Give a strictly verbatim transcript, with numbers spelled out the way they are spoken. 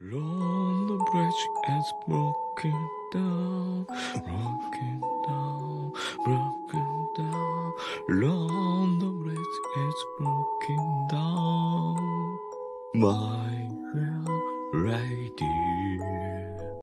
Lord, the bridge is broken down, broken down, broken down. Lord, the bridge is broken down. My radio.